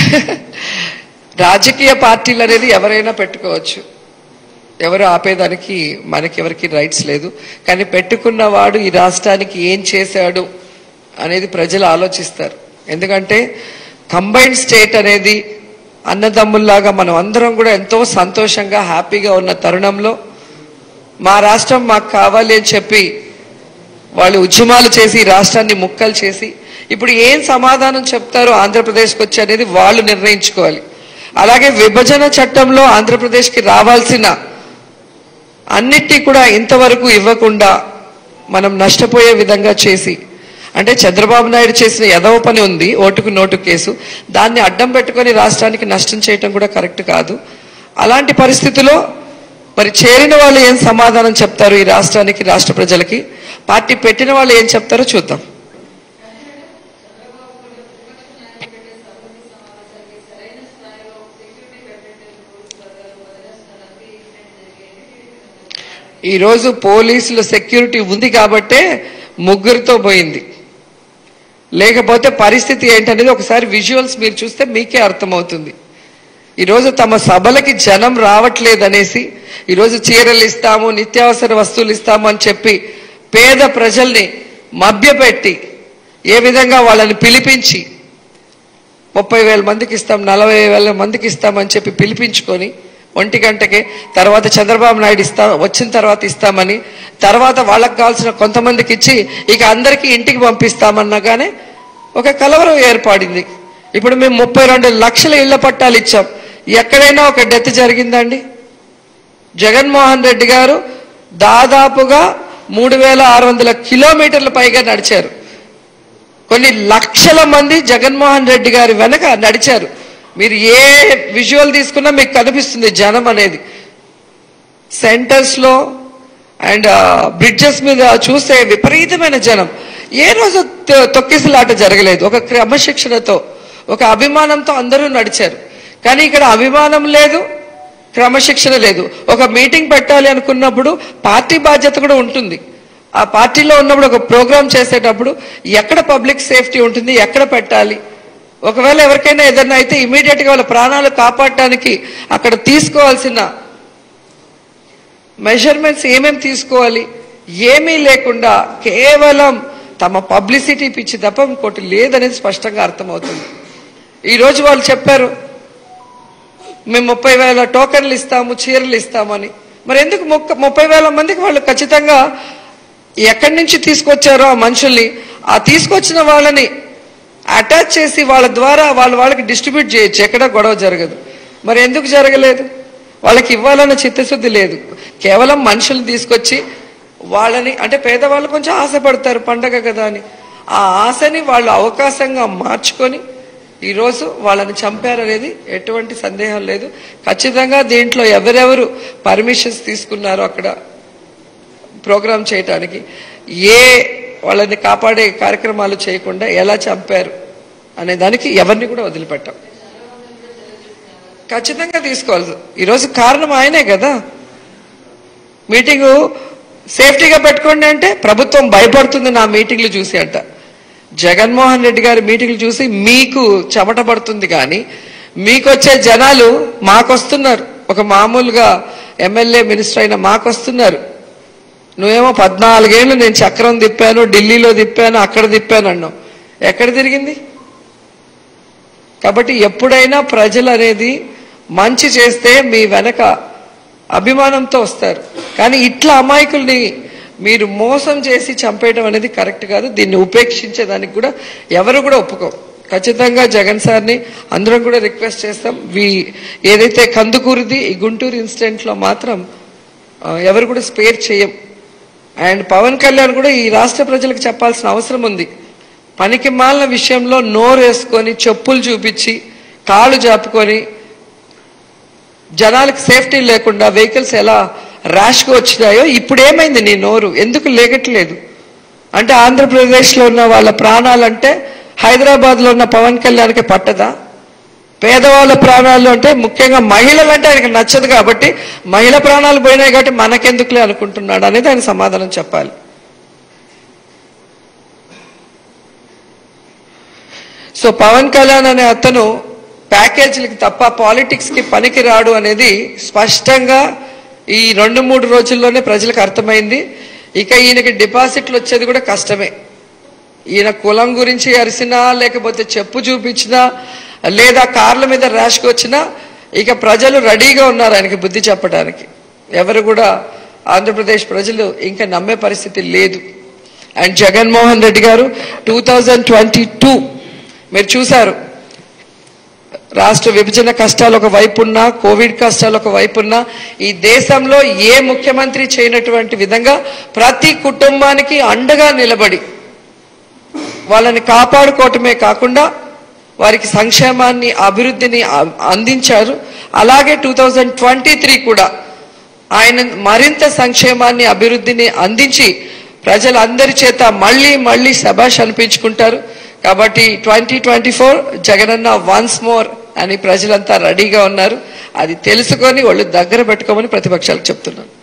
రాజకీయ పార్టీలు అనేది ఎవరైనా పెట్టుకోవచ్చు, ఎవరు ఆపేదానికి మనకెవరికి రైట్స్ లేదు. కానీ పెట్టుకున్నవాడు ఈ రాష్ట్రానికి ఏం చేశాడు అనేది ప్రజలు ఆలోచిస్తారు. ఎందుకంటే కంబైన్డ్ స్టేట్ అనేది అన్నదమ్ముల్లాగా మనం అందరం కూడా ఎంతో సంతోషంగా హ్యాపీగా ఉన్న తరుణంలో మా రాష్ట్రం మాకు కావాలి అని చెప్పి వాళ్ళు ఉద్యమాలు చేసి రాష్ట్రాన్ని ముక్కలు చేసి ఇప్పుడు ఏం సమాధానం చెప్తారో ఆంధ్రప్రదేశ్కి వచ్చి అనేది వాళ్ళు నిర్ణయించుకోవాలి. అలాగే విభజన చట్టంలో ఆంధ్రప్రదేశ్కి రావాల్సిన అన్నిటి కూడా ఇంతవరకు ఇవ్వకుండా మనం నష్టపోయే విధంగా చేసి, అంటే చంద్రబాబు నాయుడు చేసిన ఎదవ పని ఉంది, ఓటుకు నోటు కేసు, దాన్ని అడ్డం పెట్టుకొని రాష్ట్రానికి నష్టం చేయటం కూడా కరెక్ట్ కాదు. అలాంటి పరిస్థితిలో మరి చేరిన వాళ్ళు ఏం సమాధానం చెప్తారు ఈ రాష్ట్రానికి, రాష్ట్ర ప్రజలకి, పార్టీ పెట్టిన వాళ్ళు ఏం చెప్తారో చూద్దాం. ఈరోజు పోలీసుల సెక్యూరిటీ ఉంది కాబట్టే ముగ్గురితో పోయింది, లేకపోతే పరిస్థితి ఏంటనేది ఒకసారి విజువల్స్ మీరు చూస్తే మీకే అర్థమవుతుంది. ఈరోజు తమ సభలకి జనం రావట్లేదనేసి ఈరోజు చీరలు ఇస్తాము, నిత్యావసర వస్తువులు ఇస్తాము అని చెప్పి పేద ప్రజల్ని మభ్యపెట్టి ఏ విధంగా వాళ్ళని పిలిపించి 30,000 మందికి ఇస్తాం, 40,000 మందికి ఇస్తామని చెప్పి పిలిపించుకొని 1 గంటకే, తర్వాత చంద్రబాబు నాయుడు వచ్చిన తర్వాత ఇస్తామని, తర్వాత వాళ్ళకి కావాల్సిన కొంతమందికి ఇచ్చి ఇక అందరికీ ఇంటికి పంపిస్తామన్నగానే ఒక కలవరం ఏర్పడింది. ఇప్పుడు మేము 32 లక్షల ఇళ్ల పట్టాలు ఇచ్చాం. ఎక్కడైనా ఒక డెత్ జరిగిందండి? జగన్మోహన్ రెడ్డి గారు దాదాపుగా 3,600 కిలోమీటర్ల పైగా నడిచారు. కొన్ని లక్షల మంది జగన్మోహన్ రెడ్డి గారి వెనక నడిచారు. మీరు ఏ విజువల్ తీసుకున్నా మీకు కనిపిస్తుంది జనం అనేది. సెంటర్స్ లో అండ్ బ్రిడ్జెస్ మీద చూస్తే విపరీతమైన జనం. ఏ రోజు తొక్కిసలాట జరగలేదు. ఒక క్రమశిక్షణతో, ఒక అభిమానంతో అందరూ నడిచారు. కానీ ఇక్కడ అభిమానం లేదు, క్రమశిక్షణ లేదు. ఒక మీటింగ్ పెట్టాలి అనుకున్నప్పుడు పార్టీ బాధ్యత కూడా ఉంటుంది. ఆ పార్టీలో ఉన్నప్పుడు ఒక ప్రోగ్రామ్ చేసేటప్పుడు ఎక్కడ పబ్లిక్ సేఫ్టీ ఉంటుంది, ఎక్కడ పెట్టాలి, ఒకవేళ ఎవరికైనా ఏదైనా అయితే ఇమీడియట్ గా వాళ్ళ ప్రాణాలు కాపాడటానికి అక్కడ తీసుకోవాల్సిన మెజర్మెంట్స్ ఏమేమి తీసుకోవాలి, ఏమీ లేకుండా కేవలం తమ పబ్లిసిటీ పిచ్చి తప్ప ఇంకోటి లేదనేది స్పష్టంగా అర్థమవుతుంది. ఈరోజు వాళ్ళు చెప్పారు మేము 30,000 టోకన్లు ఇస్తాము, చీరలు ఇస్తామని. మరి ఎందుకు 30,000 మందికి వాళ్ళు ఖచ్చితంగా ఎక్కడి నుంచి తీసుకొచ్చారో ఆ మనుషుల్ని, ఆ తీసుకొచ్చిన వాళ్ళని అటాచ్ చేసి వాళ్ళ ద్వారా వాళ్ళకి డిస్ట్రిబ్యూట్ చేయొచ్చు, ఎక్కడ గొడవ జరగదు. మరి ఎందుకు జరగలేదు? వాళ్ళకి ఇవ్వాలన్న చిత్తశుద్ధి లేదు. కేవలం మనుషుల్ని తీసుకొచ్చి వాళ్ళని, అంటే పేదవాళ్ళు కొంచెం ఆశపడతారు పండగ కదా అని, ఆ ఆశని వాళ్ళు అవకాశంగా మార్చుకొని ఈరోజు వాళ్ళని చంపారనేది ఎటువంటి సందేహం లేదు. ఖచ్చితంగా దీంట్లో ఎవరెవరు పర్మిషన్స్ తీసుకున్నారో అక్కడ ప్రోగ్రామ్ చేయటానికి, ఏ వాళ్ళని కాపాడే కార్యక్రమాలు చేయకుండా ఎలా చంపారు అనే దానికి ఎవరిని కూడా వదిలిపెట్టాం. ఖచ్చితంగా తీసుకోవాలి. ఈరోజు కారణం ఆయనే కదా. మీటింగు సేఫ్టీగా పెట్టుకోండి అంటే ప్రభుత్వం భయపడుతుంది నా మీటింగ్లు చూసి అంట. జగన్మోహన్ రెడ్డి గారి మీటింగ్లు చూసి మీకు చెమట పడుతుంది, కానీ మీకు వచ్చే జనాలు మాకొస్తున్నారు. ఒక మామూలుగా ఎమ్మెల్యే మినిస్టర్ అయిన మాకొస్తున్నారు. నువ్వేమో 14 ఏళ్ళు నేను చక్రం తిప్పాను, ఢిల్లీలో తిప్పాను, అక్కడ తిప్పాను అన్నావు. ఎక్కడ తిరిగింది? కాబట్టి ఎప్పుడైనా ప్రజలు అనేది మంచి చేస్తే మీ వెనక అభిమానంతో వస్తారు. కానీ ఇట్లా అమాయకుల్ని మీరు మోసం చేసి చంపేయడం అనేది కరెక్ట్ కాదు. దీన్ని ఉపేక్షించేదానికి కూడా ఎవరు కూడా ఒప్పుకోం. ఖచ్చితంగా జగన్ సార్ని అందరం కూడా రిక్వెస్ట్ చేస్తాం. ఏదైతే కందుకూరిది ఈ గుంటూరు ఇన్సిడెంట్ లో మాత్రం ఎవరు కూడా స్పేర్ చేయం. అండ్ పవన్ కళ్యాణ్ కూడా ఈ రాష్ట్ర ప్రజలకు చెప్పాల్సిన అవసరం ఉంది. పనికి మాలిన విషయంలో నోరేసుకొని చెప్పులు చూపించి కాళ్ళు జాపుకొని జనాలకు సేఫ్టీ లేకుండా వెహికల్స్ ఎలా ర్యాష్గా వచ్చినాయో ఇప్పుడు ఏమైంది? నీ నోరు ఎందుకు లేగట్లేదు? అంటే ఆంధ్రప్రదేశ్లో ఉన్న వాళ్ళ ప్రాణాలంటే హైదరాబాద్లో ఉన్న పవన్ కళ్యాణ్కి పట్టదా? పేదవాళ్ళ ప్రాణాలు అంటే ముఖ్యంగా మహిళలు అంటే ఆయనకు నచ్చదు కాబట్టి మహిళ ప్రాణాలు పోయినాయి కాబట్టి మనకెందుకులే అనుకుంటున్నాడు అనేది ఆయన సమాధానం చెప్పాలి. సో పవన్ కళ్యాణ్ అనే అతను ప్యాకేజీలకి తప్ప పాలిటిక్స్కి పనికి రాడు అనేది స్పష్టంగా ఈ 2-3 రోజుల్లోనే ప్రజలకు అర్థమైంది. ఇక ఈయనకి డిపాజిట్లు వచ్చేది కూడా కష్టమే. ఈయన కులం గురించి అరిసినా, లేకపోతే చెప్పు చూపించినా, లేదా కార్ల మీద ర్యాష్కి వచ్చినా ఇక ప్రజలు రెడీగా ఉన్నారు ఆయనకి బుద్ధి చెప్పడానికి. ఎవరు కూడా ఆంధ్రప్రదేశ్ ప్రజలు ఇంకా నమ్మే పరిస్థితి లేదు. అండ్ జగన్మోహన్ రెడ్డి గారు 2022 మీరు చూశారు, రాష్ట్ర విభజన కష్టాలు ఒక వైపున్నా, కోవిడ్ కష్టాలు ఒక వైపున్నా, ఈ దేశంలో ఏ ముఖ్యమంత్రి చేయనటువంటి విధంగా ప్రతి కుటుంబానికి అండగా నిలబడి వాళ్ళని కాపాడుకోవటమే కాకుండా వారికి సంక్షేమాన్ని, అభివృద్ధిని అందించారు. అలాగే 2023 కూడా ఆయన మరింత సంక్షేమాన్ని, అభివృద్ధిని అందించి ప్రజలందరి చేత మళ్ళీ మళ్ళీ శభాష్ అనిపించుకుంటారు. కాబట్టి 2024 జగనన్న వన్స్ మోర్ అని ప్రజలంతా రెడీగా ఉన్నారు. అది తెలుసుకొని వాళ్ళు దగ్గర పెట్టుకోమని ప్రతిపక్షాలకు చెప్తున్నాను.